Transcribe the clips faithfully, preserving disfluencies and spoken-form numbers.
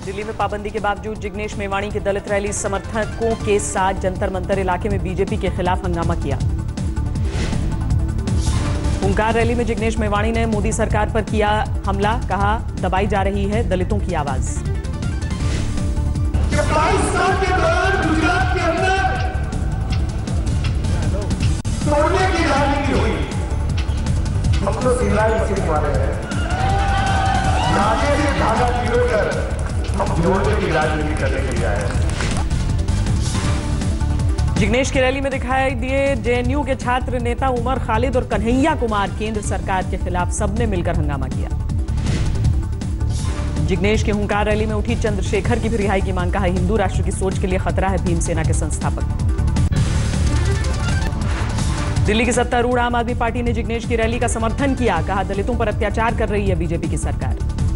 दिल्ली में पाबंदी के बावजूद जिग्नेश मेवाणी की दलित रैली, समर्थकों के साथ जंतर मंतर इलाके में बीजेपी के खिलाफ हंगामा किया। हुंकार रैली में जिग्नेश मेवाणी ने मोदी सरकार पर किया हमला, कहा दबाई जा रही है दलितों की आवाज। बाईस साल के दौरान गुजरात के अंदर तोड़ने की राजनीति हुई। हम तो सिलाई मशीन वाले हैं, धागे से धागा गिरोकर हम जोड़ने की राजनीति करने के लिए आए हैं। जिग्नेश की रैली में दिखाई दिए जेएनयू के छात्र नेता उमर खालिद और कन्हैया कुमार। केंद्र सरकार के खिलाफ सबने मिलकर हंगामा किया। जिग्नेश की हुंकार रैली में उठी चंद्रशेखर की भी रिहाई की मांग, कहा हिंदू राष्ट्र की सोच के लिए खतरा है भीमसेना के संस्थापक। दिल्ली की सत्तारूढ़ आम आदमी पार्टी ने जिग्नेश की रैली का समर्थन किया, कहा दलितों पर अत्याचार कर रही है बीजेपी की सरकार।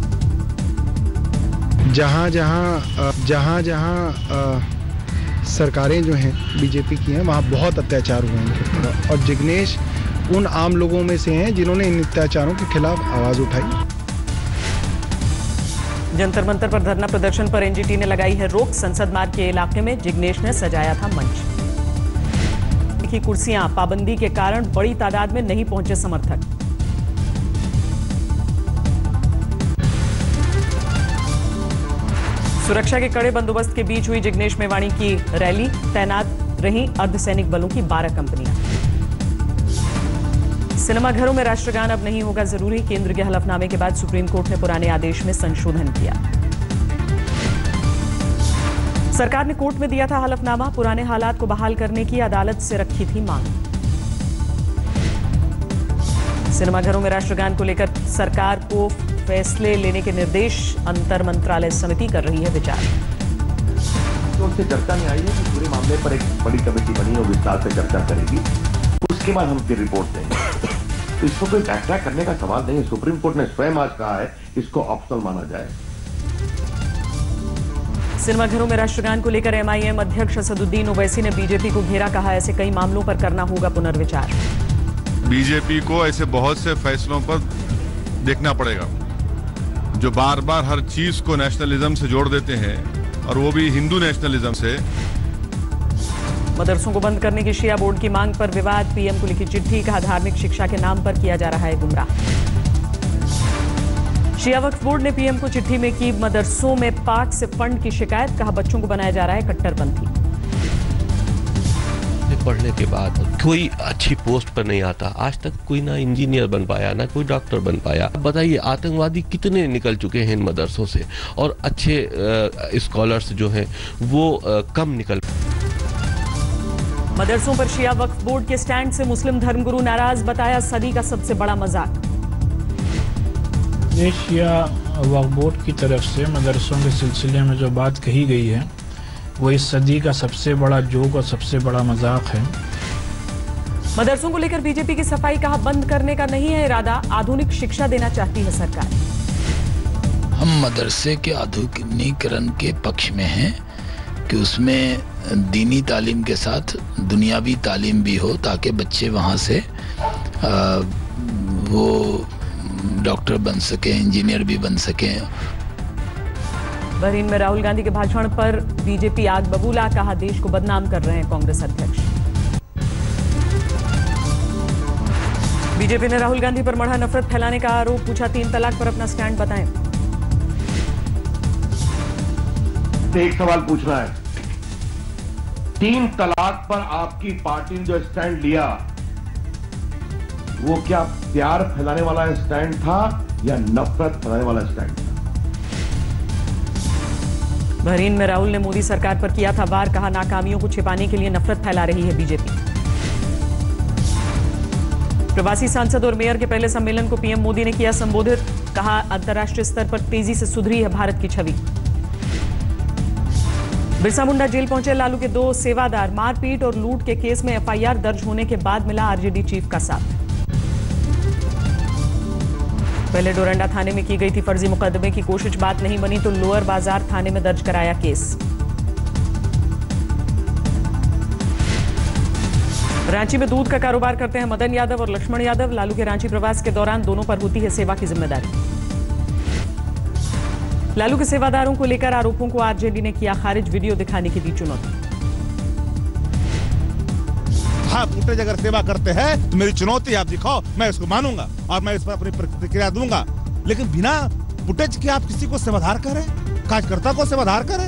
जहां जहां जहां जहां सरकारें जो हैं बीजेपी की हैं वहां बहुत अत्याचार हुए हैं और जिग्नेश उन आम लोगों में से हैं जिन्होंने इन अत्याचारों के खिलाफ आवाज उठाई। जंतर मंतर पर धरना प्रदर्शन पर एनजीटी ने लगाई है रोक। संसद मार्ग के इलाके में जिग्नेश ने सजाया था मंच। की कुर्सियां, पाबंदी के कारण बड़ी तादाद में नहीं पहुंचे समर्थक। सुरक्षा के कड़े बंदोबस्त के बीच हुई जिग्नेश मेवाणी की रैली, तैनात रही अर्धसैनिक बलों की बारह कंपनियां। सिनेमाघरों में राष्ट्रगान अब नहीं होगा जरूरी, केंद्र के हलफनामे के बाद सुप्रीम कोर्ट ने पुराने आदेश में संशोधन किया। सरकार ने कोर्ट में दिया था हलफनामा, पुराने हालात को बहाल करने की अदालत से रखी थी मांग। सिनेमाघरों में राष्ट्रगान को लेकर सरकार को फैसले लेने के निर्देश, अंतर मंत्रालय समिति कर रही है विचार। तो उससे चर्चा में आई है कि पूरे मामले पर एक बड़ी कमेटी बनी और विस्तार से चर्चा करेगी, उसके बाद हम फिर रिपोर्ट देंगे। तो इसको कोई बैकट्रैक करने का सवाल नहीं है। सुप्रीम कोर्ट ने स्वयं आज कहा है इसको ऑप्शनल माना जाए। सिनेमाघरों में राष्ट्रगान को लेकर एमआईएम अध्यक्ष असदुद्दीन ओवैसी ने बीजेपी को घेरा, कहा ऐसे कई मामलों पर करना होगा पुनर्विचार। बीजेपी को ऐसे बहुत से फैसलों पर देखना पड़ेगा जो बार बार हर चीज को नेशनलिज्म से जोड़ देते हैं और वो भी हिंदू नेशनलिज्म से। मदरसों को बंद करने की शिया बोर्ड की मांग पर विवाद, पीएम को लिखी चिट्ठी, कहा धार्मिक शिक्षा के नाम पर किया जा रहा है गुमराह। शिया वक्फ बोर्ड ने पीएम को चिट्ठी में की मदरसों में पाक से फंड की शिकायत, कहा बच्चों को बनाया जा रहा है कट्टरपंथी। पढ़ने के बाद कोई अच्छी पोस्ट पर नहीं आता, आज तक कोई ना इंजीनियर बन पाया ना कोई डॉक्टर बन पाया। बताइए आतंकवादी कितने निकल चुके हैं इन मदरसों से और अच्छे स्कॉलर्स जो हैं वो आ, कम निकल। मदरसों पर शिया वक्फ बोर्ड के स्टैंड से मुस्लिम धर्मगुरु नाराज, बताया सदी का सबसे बड़ा मजाक। शिया वक्फ बोर्ड की तरफ से मदरसों के सिलसिले में जो बात कही गई है वो इस सदी का सबसे बड़ा जोक और सबसे बड़ा मजाक है। मदरसों को लेकर बीजेपी की सफाई, कहा बंद करने का नहीं है इरादा, आधुनिक शिक्षा देना चाहती है सरकार। हम मदरसे के आधुनिकीकरण के पक्ष में हैं कि उसमें दीनी तालीम के साथ दुनियावी तालीम भी हो ताकि बच्चे वहाँ से आ, वो डॉक्टर बन सके, इंजीनियर भी बन सके। बहरीन में राहुल गांधी के भाषण पर बीजेपी आग बबूला, कहा देश को बदनाम कर रहे हैं कांग्रेस अध्यक्ष। बीजेपी ने राहुल गांधी पर मढ़ा नफरत फैलाने का आरोप, पूछा तीन तलाक पर अपना स्टैंड बताएं। एक सवाल पूछना है, तीन तलाक पर आपकी पार्टी ने जो स्टैंड लिया वो क्या प्यार फैलाने वाला स्टैंड था या नफरत फैलाने वाला स्टैंड था? बहरीन में राहुल ने मोदी सरकार पर किया था वार, कहा नाकामियों को छिपाने के लिए नफरत फैला रही है बीजेपी। प्रवासी सांसद और मेयर के पहले सम्मेलन को पीएम मोदी ने किया संबोधित, कहा अंतर्राष्ट्रीय स्तर पर तेजी से सुधरी है भारत की छवि। बिरसा मुंडा जेल पहुंचे लालू के दो सेवादार, मारपीट और लूट के केस में एफआईआर दर्ज होने के बाद मिला आरजेडी चीफ का साथ। पहले डोरंडा थाने में की गई थी फर्जी मुकदमे की कोशिश, बात नहीं बनी तो लोअर बाजार थाने में दर्ज कराया केस। रांची में दूध का कारोबार करते हैं मदन यादव और लक्ष्मण यादव। लालू के रांची प्रवास के दौरान दोनों पर होती है सेवा की जिम्मेदारी। लालू के सेवादारों को लेकर आरोपों को आरजेडी ने किया खारिज, वीडियो दिखाने की दी चुनौती। हाँ, फुटेज अगर सेवा करते हैं तो मेरी चुनौती आप दिखाओ, मैं इसको मानूंगा और मैं इस पर अपनी प्रतिक्रिया दूंगा, लेकिन बिना फुटेज के आप किसी को सेवाधार करें, कार्यकर्ता को सेवाधार करें।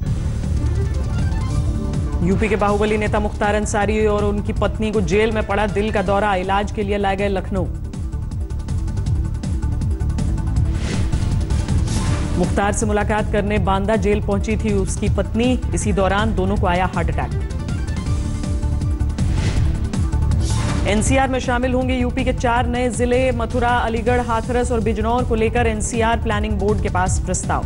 यूपी के बाहुबली नेता मुख्तार अंसारी और उनकी पत्नी को जेल में पड़ा दिल का दौरा, इलाज के लिए लाए गए लखनऊ। मुख्तार से मुलाकात करने बांदा जेल पहुंची थी उसकी पत्नी, इसी दौरान दोनों को आया हार्ट अटैक। एनसीआर में शामिल होंगे यूपी के चार नए जिले, मथुरा, अलीगढ़, हाथरस और बिजनौर को लेकर एनसीआर प्लानिंग बोर्ड के पास प्रस्ताव।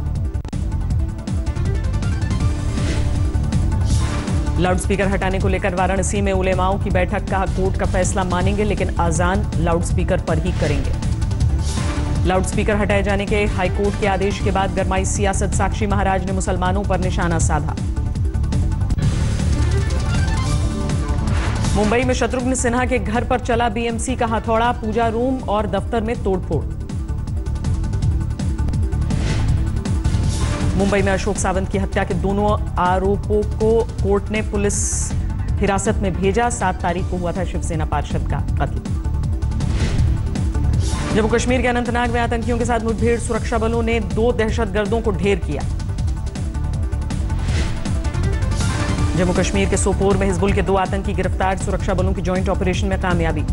लाउडस्पीकर हटाने को लेकर वाराणसी में उलेमाओं की बैठक, कहा कोर्ट का फैसला मानेंगे लेकिन आजान लाउडस्पीकर पर ही करेंगे। लाउडस्पीकर हटाए जाने के हाईकोर्ट के आदेश के बाद गरमाई सियासत, साक्षी महाराज ने मुसलमानों पर निशाना साधा। मुंबई में शत्रुघ्न सिन्हा के घर पर चला बीएमसी का हथौड़ा, पूजा रूम और दफ्तर में तोड़फोड़। मुंबई में अशोक सावंत की हत्या के दोनों आरोपों को कोर्ट ने पुलिस हिरासत में भेजा, सात तारीख को हुआ था शिवसेना पार्षद का कत्ल। जम्मू कश्मीर के अनंतनाग में आतंकियों के साथ मुठभेड़, सुरक्षा बलों ने दो दहशतगर्दों को ढेर किया। जम्मू कश्मीर के सोपोर में हिजबुल के दो आतंकी गिरफ्तार, सुरक्षा बलों की जॉइंट ऑपरेशन में कामयाबी।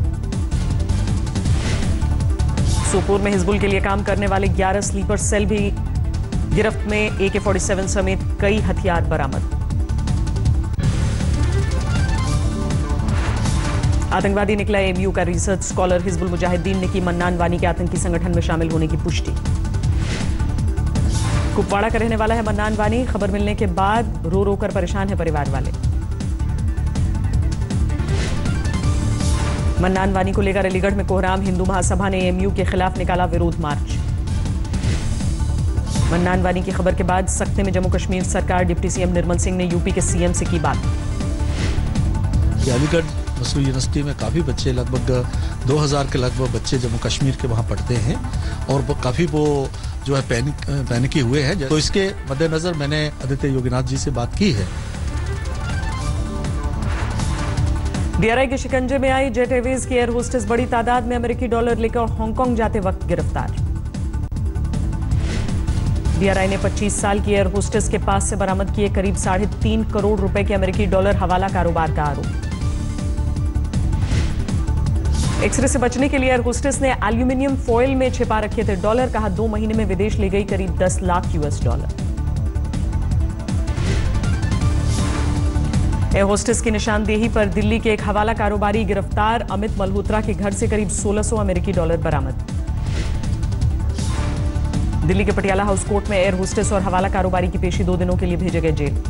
सोपोर में हिजबुल के लिए काम करने वाले ग्यारह स्लीपर सेल भी गिरफ्त में, ए के फोर्टी सेवन समेत कई हथियार बरामद। आतंकवादी निकला एमयू का रिसर्च स्कॉलर, हिजबुल मुजाहिदीन ने की मन्नान वानी के आतंकी संगठन में शामिल होने की पुष्टि। कुपवाड़ा का रहने वाला है मन्नान वानी, खबर मिलने के बाद रो रो कर परेशान है परिवार वाले। मन्नान वानी को लेकर अलीगढ़ में कोहराम, हिंदू महासभा ने एमयू के खिलाफ निकाला विरोध मार्च। मन्नान वानी की खबर के बाद सख्ते में जम्मू कश्मीर सरकार, डिप्टी सीएम निर्मल सिंह ने यूपी के सीएम से की बात। अलीगढ़ मुस्लिम यूनिवर्सिटी में काफ़ी बच्चे, लगभग दो हज़ार के लगभग बच्चे जम्मू कश्मीर के वहाँ पढ़ते हैं और काफ़ी वो जो है पैनिक पैनिकी हुए हैं, तो इसके मद्देनजर मैंने आदित्य योगीनाथ जी से बात की है। डीआरआई के शिकंजे में आई जेट एयरवेज की एयर होस्टेस, बड़ी तादाद में अमेरिकी डॉलर लेकर हांगकांग जाते वक्त गिरफ्तार। डीआरआई ने पच्चीस साल की एयर होस्टेस के पास से बरामद किए करीब साढ़े तीन करोड़ रुपए के अमेरिकी डॉलर, हवाला कारोबार का आरोप। एक्सरे से बचने के लिए एयर होस्टेस ने एल्यूमिनियम फॉइल में छिपा रखे थे डॉलर, कहा दो महीने में विदेश ले गई करीब दस lakh US dollar. Air hostess की निशानदेही पर दिल्ली के एक हवाला कारोबारी गिरफ्तार, अमित मल्होत्रा के घर से करीब सोलह सौ अमेरिकी डॉलर बरामद। दिल्ली के पटियाला हाउस कोर्ट में एयर होस्टेस और हवाला कारोबारी की पेशी, दो दिनों के लिए भेजे गए जेल।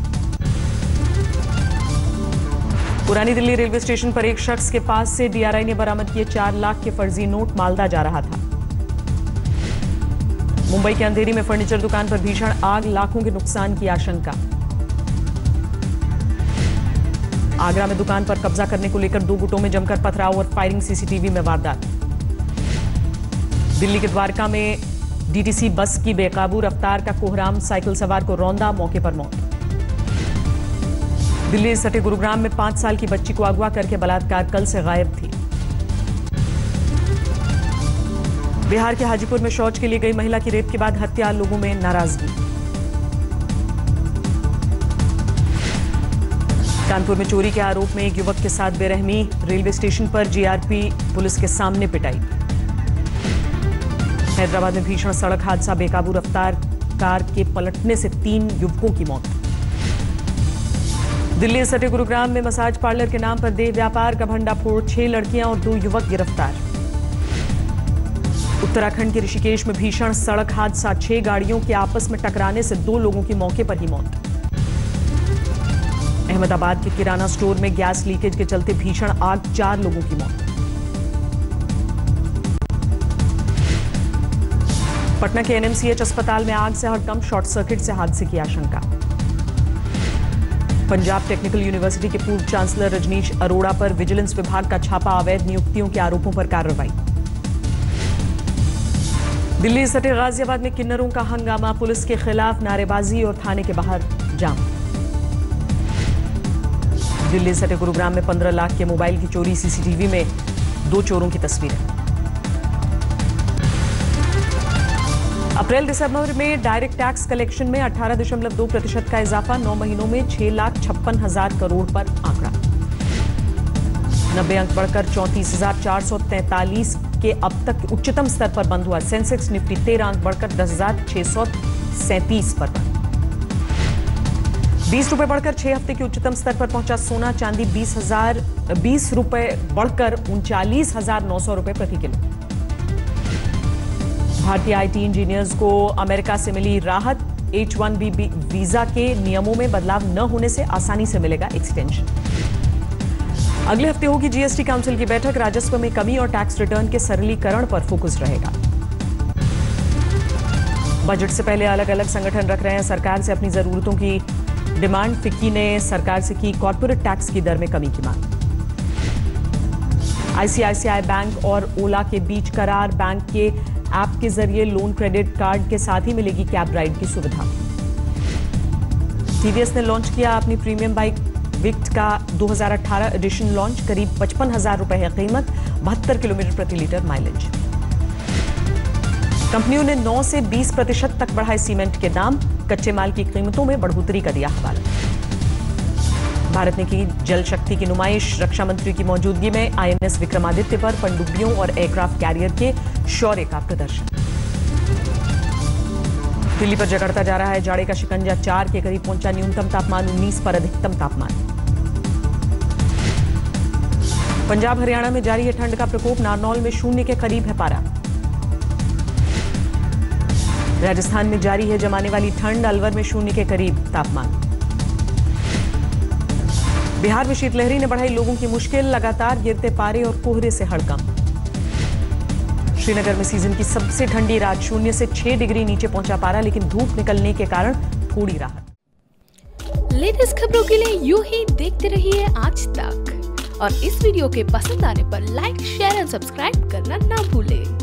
पुरानी दिल्ली रेलवे स्टेशन पर एक शख्स के पास से डीआरआई ने बरामद किए चार लाख के फर्जी नोट, मालदा जा रहा था। मुंबई के अंधेरी में फर्नीचर दुकान पर भीषण आग, लाखों के नुकसान की आशंका। आगरा में दुकान पर कब्जा करने को लेकर दो गुटों में जमकर पथराव और फायरिंग, सीसीटीवी में वारदात। दिल्ली के द्वारका में डीटीसी बस की बेकाबू रफ्तार का कोहराम, साइकिल सवार को रौंदा, मौके पर मौत। दिल्ली सटे गुरुग्राम में पांच साल की बच्ची को अगवा करके बलात्कार, कल से गायब थी। बिहार के हाजीपुर में शौच के लिए गई महिला की रेप के बाद हत्या, लोगों में नाराजगी। कानपुर में चोरी के आरोप में एक युवक के साथ बेरहमी, रेलवे स्टेशन पर जीआरपी पुलिस के सामने पिटाई। हैदराबाद में भीषण सड़क हादसा, बेकाबू रफ्तार कार के पलटने से तीन युवकों की मौत। दिल्ली सटे गुरुग्राम में मसाज पार्लर के नाम पर देह व्यापार का भंडाफोड़, छह लड़कियां और दो युवक गिरफ्तार। उत्तराखंड के ऋषिकेश में भीषण सड़क हादसा, छह गाड़ियों के आपस में टकराने से दो लोगों की मौके पर ही मौत। अहमदाबाद के किराना स्टोर में गैस लीकेज के चलते भीषण आग, चार लोगों की मौत। पटना के एनएमसीएच अस्पताल में आग से हड़कंप, शॉर्ट सर्किट से हादसे की आशंका। पंजाब टेक्निकल यूनिवर्सिटी के पूर्व चांसलर रजनीश अरोड़ा पर विजिलेंस विभाग का छापा, अवैध नियुक्तियों के आरोपों पर कार्रवाई। दिल्ली सटे गाजियाबाद में किन्नरों का हंगामा, पुलिस के खिलाफ नारेबाजी और थाने के बाहर जाम। दिल्ली सटे गुरुग्राम में पंद्रह लाख के मोबाइल की चोरी, सीसीटीवी में दो चोरों की तस्वीरें। अप्रैल दिसंबर में डायरेक्ट टैक्स कलेक्शन में अठारह दशमलव दो प्रतिशत का इजाफा, नौ महीनों में छह लाख छप्पन हजार करोड़ पर आंकड़ा। नब्बे अंक बढ़कर चौंतीस हजार चार सौ तैंतालीस के अब तक उच्चतम स्तर पर बंद हुआ। सेंसेक्स निफ्टी तेरह अंक बढ़कर दस हजार छह सौ सैंतीस पर बंद। बीस रुपए बढ़कर छह हफ्ते के उच्चतम स्तर पर पहुंचा सोना। चांदी बीस हजार बीस रुपए बढ़कर उनचालीस हजार नौ सौ रुपए प्रति किलो। भारतीय आईटी इंजीनियर्स को अमेरिका से मिली राहत, एच वन बी वीजा के नियमों में बदलाव न होने से आसानी से मिलेगा एक्सटेंशन। अगले हफ्ते होगी जीएसटी काउंसिल की बैठक, राजस्व में कमी और टैक्स रिटर्न के सरलीकरण पर फोकस रहेगा। बजट से पहले अलग अलग संगठन रख रहे हैं सरकार से अपनी जरूरतों की डिमांड। फिक्की ने सरकार से की कॉर्पोरेट टैक्स की दर में कमी की मांग। आईसीआईसीआई बैंक और ओला के बीच करार, बैंक के ऐप के जरिए लोन क्रेडिट कार्ड के साथ ही मिलेगी कैब राइड की सुविधा। टीवीएस ने लॉन्च किया अपनी प्रीमियम बाइक विक्ट का दो हज़ार अठारह एडिशन लॉन्च। करीब पचपन हजार रुपए है कीमत, बहत्तर किलोमीटर प्रति लीटर माइलेज। कंपनियों ने नौ से बीस प्रतिशत तक बढ़ाए सीमेंट के दाम, कच्चे माल की कीमतों में बढ़ोतरी का दिया हवाला। भारत ने की जल शक्ति की नुमाइश, रक्षा मंत्री की मौजूदगी में आईएनएस विक्रमादित्य पर पनडुब्बियों और एयरक्राफ्ट कैरियर के शौर्य का प्रदर्शन। दिल्ली पर जगड़ता जा रहा है जाड़े का शिकंजा, चार के करीब पहुंचा न्यूनतम तापमान, उन्नीस पर अधिकतम तापमान। पंजाब हरियाणा में जारी है ठंड का प्रकोप, नारनौल में शून्य के करीब है पारा। राजस्थान में जारी है जमाने वाली ठंड, अलवर में शून्य के करीब तापमान। बिहार में शीतलहरी ने बढ़ाई लोगों की मुश्किल, लगातार गिरते पारे और कोहरे से हड़कंप। श्रीनगर में सीजन की सबसे ठंडी रात, शून्य से छह डिग्री नीचे पहुंचा पारा, लेकिन धूप निकलने के कारण थोड़ी राहत। लेटेस्ट खबरों के लिए यूं ही देखते रहिए आज तक, और इस वीडियो के पसंद आने पर लाइक, शेयर और सब्सक्राइब करना ना भूलें।